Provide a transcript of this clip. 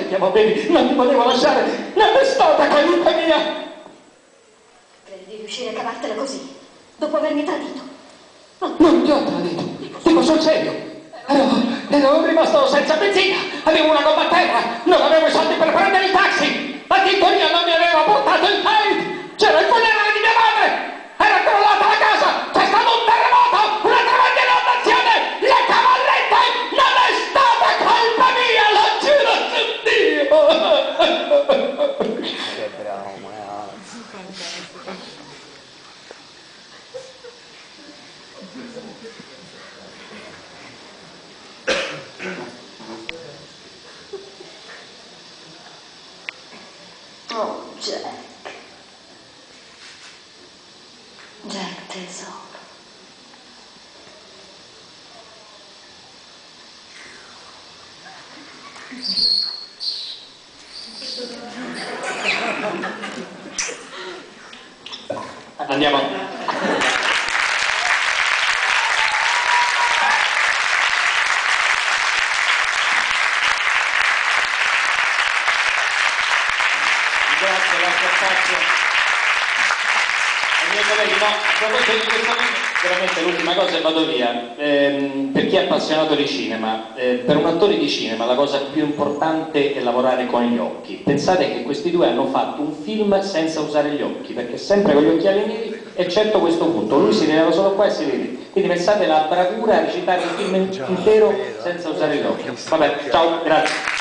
che ti avevi, non ti potevo lasciare, non è stata colpa mia. Credi di riuscire a cavartela così, dopo avermi tradito? Non ti ho tradito, dico sul serio. Ero rimasto senza benzina, avevo una gomma a terra, non avevo i soldi per prendere il taxi, la tintoria non mi aveva portato il paid, c'era il funerale di mia madre, era crollata la casa, c'è stato un terremoto, una tremenda inondazione, le cavallette, non è stata colpa mia, lo giuro su Dio! Che bravo, Oh, Jack. Jack, tesoro. Andiamo. Grazie, lascio spazio ai miei colleghi. No, a proposito di questo film, veramente l'ultima cosa e vado via. Per chi è appassionato di cinema, per un attore di cinema la cosa più importante è lavorare con gli occhi. Pensate che questi due hanno fatto un film senza usare gli occhi, perché sempre con gli occhiali neri, eccetto questo punto. Lui si vedeva solo qua e si vede. Quindi pensate la bravura a recitare il film intero senza usare gli occhi. Vabbè, ciao, grazie.